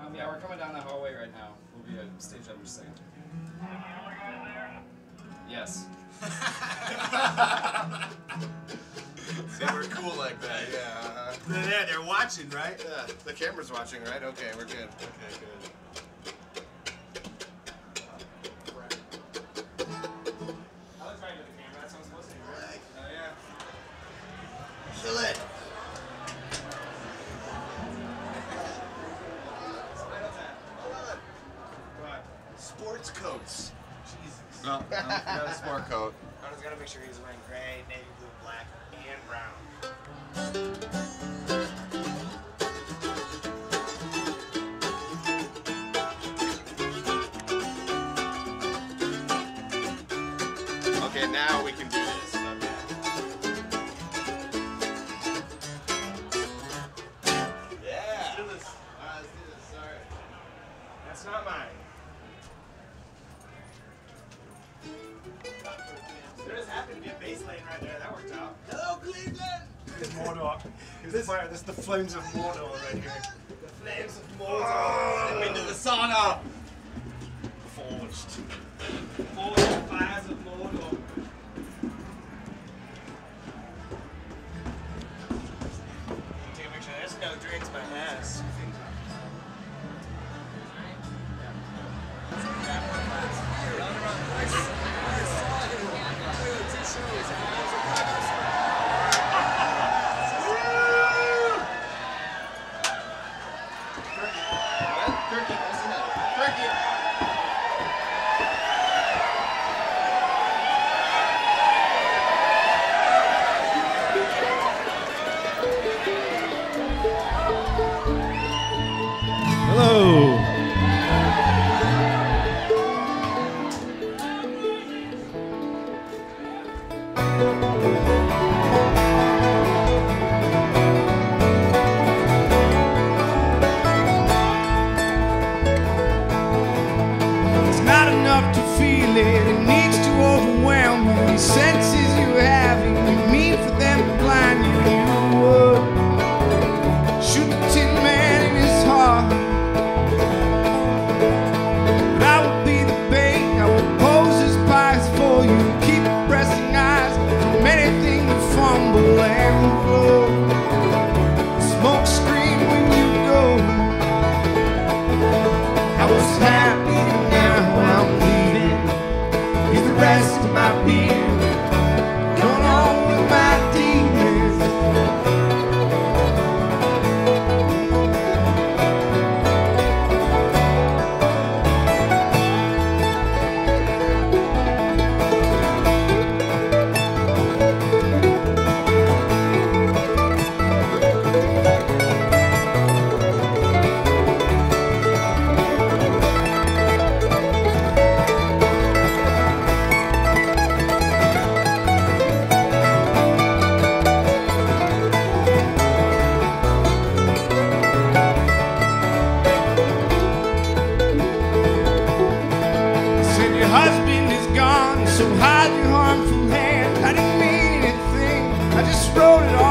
Yeah, we're coming down the hallway right now. We'll be at stage number 6. Yes. See, we're cool like that, yeah. They're watching, right? Yeah, the camera's watching, right? Okay, we're good. Okay, good. I looked right into the camera. That's what I'm supposed to do, right? Oh, yeah. Kill it. Sports coats. Jesus. No, not a sport coat. I was gonna make sure he was wearing gray, navy blue, black, and brown. Okay, now we can do this. Yeah. Let's do this. Alright, let's do this. Sorry. That's not mine. There just happened to be a bass lane right there. That worked out. Hello, Cleveland! It's Mordor. This is the flames of Mordor right here. The flames of Mordor. Step into the sauna. Forged. Forged fires of Mordor. Take a picture. There's no drinks, my ass. Hello. It's not enough to feel it, it needs to overwhelm you. The senses you have, you mean for them to blind you. You would shoot the tin man in his heart. But I would be the bait, I would pose as pies for you. Keep pressing eyes from anything to fumble and flow. Smoke screen when you go. I was happy, now I'm leaving. Here's the rest of my beer. Going on with my demons. Said your husband is gone, so hide your harmful hand. I didn't mean anything, I just wrote it